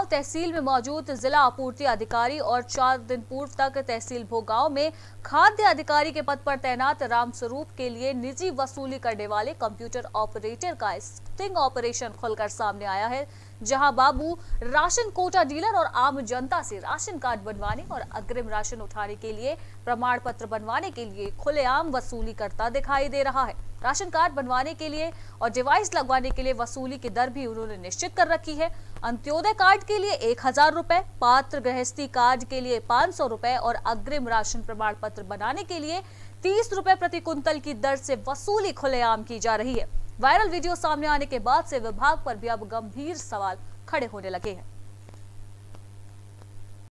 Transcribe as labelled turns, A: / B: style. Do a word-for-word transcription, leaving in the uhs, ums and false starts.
A: तहसील में मौजूद जिला आपूर्ति अधिकारी और चार दिन पूर्व तक तहसील भोगांव में खाद्य अधिकारी के पद पर तैनात रामस्वरूप के लिए निजी वसूली करने वाले कंप्यूटर ऑपरेटर का स्टिंग ऑपरेशन खुलकर सामने आया है, जहां बाबू राशन कोटा डीलर और आम जनता से राशन कार्ड बनवाने और अग्रिम राशन उठाने के लिए प्रमाण पत्र बनवाने के लिए खुलेआम वसूली करता दिखाई दे रहा है। राशन कार्ड बनवाने के लिए और डिवाइस लगवाने के लिए वसूली की दर भी उन्होंने निश्चित कर रखी है। अंत्योदय कार्ड के लिए एक हजार रुपए, पात्र गृहस्थी कार्ड के लिए पाँच सौ रुपए और अग्रिम राशन प्रमाण पत्र बनाने के लिए तीस रुपए प्रति कुंतल की दर से वसूली खुलेआम की जा रही है। वायरल वीडियो सामने आने के बाद से विभाग पर भी अब गंभीर सवाल खड़े होने लगे हैं।